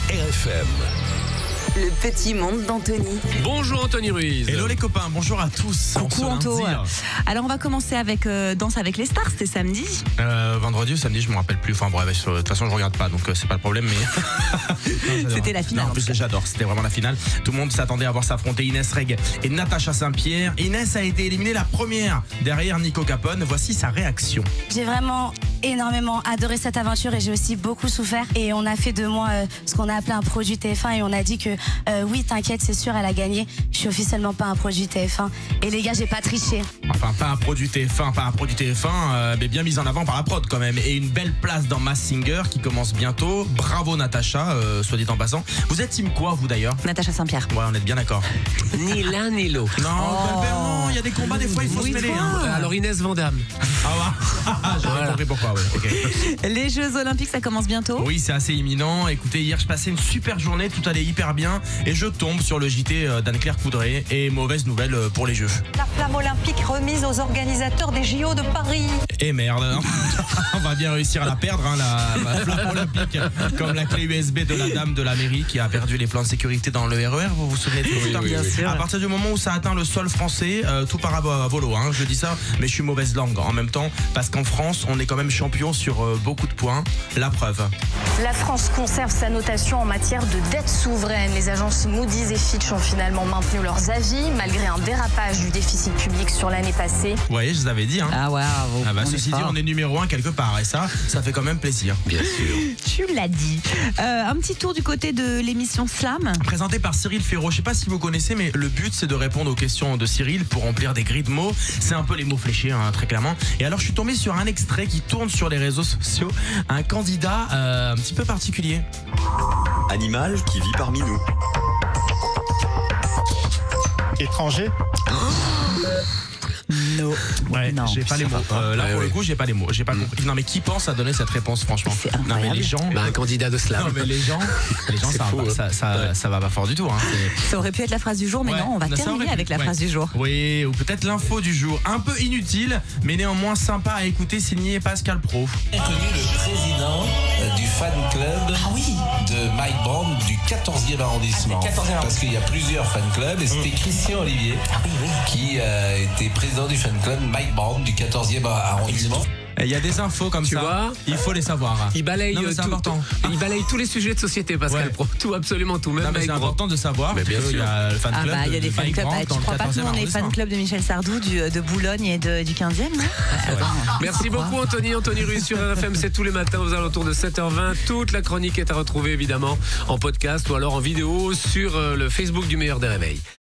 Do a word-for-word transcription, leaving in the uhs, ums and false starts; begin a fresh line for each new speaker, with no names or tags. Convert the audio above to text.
R F M.
Le petit monde d'Anthony.
Bonjour Anthony Ruiz.
Hello les copains, bonjour à tous.
Coucou Anto. Alors on va commencer avec euh, Danse avec les stars, c'était samedi.
Euh, vendredi ou samedi, je me rappelle plus. Enfin bref, de toute façon je regarde pas, donc euh, c'est pas le problème. Mais non,
c'était la finale.
Non, en plus j'adore, c'était vraiment la finale. Tout le monde s'attendait à voir s'affronter Inès Reg et Natacha Saint-Pierre. Inès a été éliminée la première derrière Nico Capone. Voici sa réaction.
J'ai vraiment énormément adoré cette aventure et j'ai aussi beaucoup souffert. Et on a fait de moi euh, ce qu'on a appelé un produit T F un et on a dit que euh, oui, t'inquiète, c'est sûr, elle a gagné. Je suis officiellement pas un produit T F un. Et les gars, j'ai pas triché.
Enfin, pas un produit T F un, pas un produit T F un, euh, mais bien mis en avant par la prod quand même. Et une belle place dans Masked Singer qui commence bientôt. Bravo Natacha, euh, soit dit en passant. Vous êtes team quoi, vous d'ailleurs?
Natacha Saint-Pierre.
Ouais, on est bien d'accord.
Ni l'un ni l'autre.
Non,
Oh.
ben non, il y a des combats, des fois il faut
Oui,
se mêler.
toi.
Hein.
Alors Inès Vandamme.
Ah ouais, j'aurais
Voilà.
compris pourquoi, ouais. Ok.
Les Jeux Olympiques, ça commence bientôt.
Oui, c'est assez imminent. Écoutez, hier, je passais une super journée, tout allait hyper bien. Et je tombe sur le J T d'Anne-Claire Coudray. Et mauvaise nouvelle pour les Jeux.
La flamme olympique remise aux organisateurs des J O de Paris.
Et merde, hein. On va bien réussir à la perdre, hein, la, la flamme olympique. Comme la clé U S B de la dame de la mairie qui a perdu les plans de sécurité dans le R E R. Vous vous souvenez de ça?
oui, oui.
À partir du moment où ça atteint le sol français, euh, tout part à volo. Hein, je dis ça, mais je suis mauvaise langue en même temps. Parce qu'en France, on est quand même champion sur euh, beaucoup de points. La preuve.
La France conserve sa notation en matière de dette souveraine. Les agences Moody's et Fitch ont finalement maintenu leurs avis malgré un dérapage du déficit public sur l'année passée.
Vous voyez, je vous avais dit. Hein.
Ah ouais, bravo.
Ah bah,
On est
ceci dit,
fort.
on est numéro un quelque part. Et ça, ça fait quand même plaisir.
Bien sûr.
Tu l'as dit. Euh, un petit tour du côté de l'émission Slam.
Présenté par Cyril Ferraud. Je sais pas si vous connaissez, mais le but c'est de répondre aux questions de Cyril pour remplir des grilles de mots. C'est un peu les mots fléchés, hein, très clairement. Et alors je suis tombé sur un extrait qui tourne sur les réseaux sociaux. Un candidat euh, un petit peu particulier.
Animal qui vit parmi nous.
Étranger.
No.
Ouais,
Non.
j'ai pas les mots. Euh, là
Ouais,
pour
ouais.
le coup, j'ai pas les mots. J'ai pas compris. Non mais qui pense à donner cette réponse, franchement?
C'est
Non mais
incroyable.
les gens.
Bah, un candidat de slam.
Non mais les gens, les gens,
C'est
ça,
fou,
va, pas-
hein.
ça, ça, ça va pas fort du tout. Hein. C'est-
Ça aurait pu être la phrase du jour, mais
Ouais,
non, on va
ça aurait
terminer
pu-
avec la
ouais.
phrase du jour.
Oui, ou peut-être l'info du jour. Un peu inutile, mais néanmoins sympa à écouter, signé Pascal Pro.
Connu le président euh, du fan club de Mike Brown du quatorzième arrondissement. Parce qu'il y a plusieurs fan clubs et c'était Christian Olivier qui euh, était président du fan club Mike Brown du quatorzième arrondissement.
Il y a des infos comme
Tu
ça,
vois
il faut les savoir.
Il balaye,
Non, mais
euh,
c'est
tout-
important.
tout- il balaye tous les sujets de société, Pascal
Ouais.
Pro. Tout, absolument tout. Même
Non, mais
avec
c'est
Bro.
important de savoir.
Mais bien
qu'il
sûr.
y a le fan
Ah
club
bah il y a
de
des fan
Mike
clubs.
Brandt
Bah,
dans
tu
le
crois pas que nous
quatorzième
on est fan
arrondissement.
club de Michel Sardou, du, de Boulogne et de, du quinzième, non Attends,
Merci
tu crois
beaucoup Anthony. Anthony Ruiz sur R F M, c'est tous les matins aux alentours de sept heures vingt. Toute la chronique est à retrouver évidemment en podcast ou alors en vidéo sur euh, le Facebook du Meilleur des Réveils.